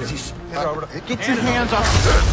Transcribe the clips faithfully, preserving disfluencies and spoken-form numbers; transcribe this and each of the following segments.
He's, uh, get your hands off.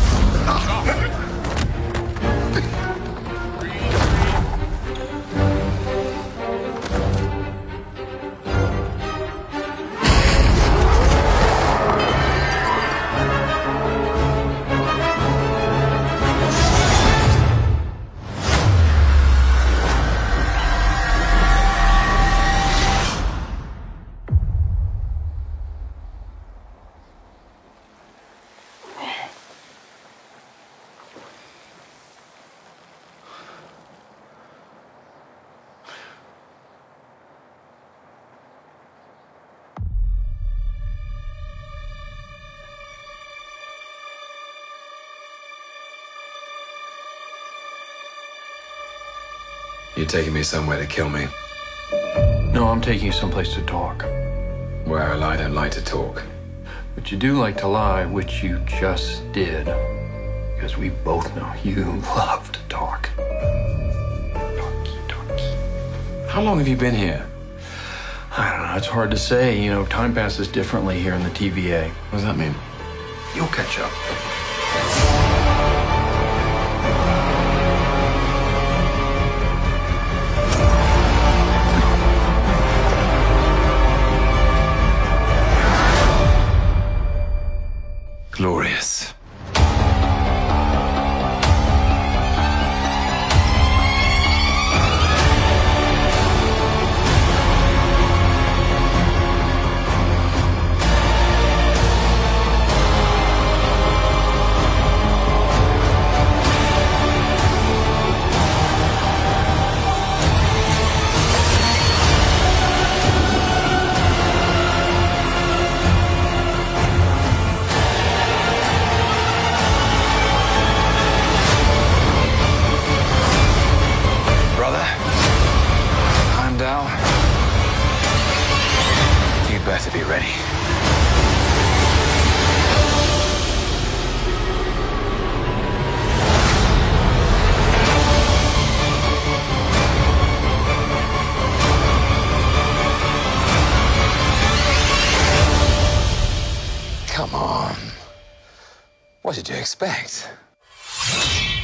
You're taking me somewhere to kill me. No, I'm taking you someplace to talk. Well, I don't like to talk. But you do like to lie, which you just did. Because we both know you love to talk. Talky, talky. How long have you been here? I don't know, it's hard to say. You know, time passes differently here in the T V A. What does that mean? You'll catch up. Glorious. You better be ready. Come on. What did you expect?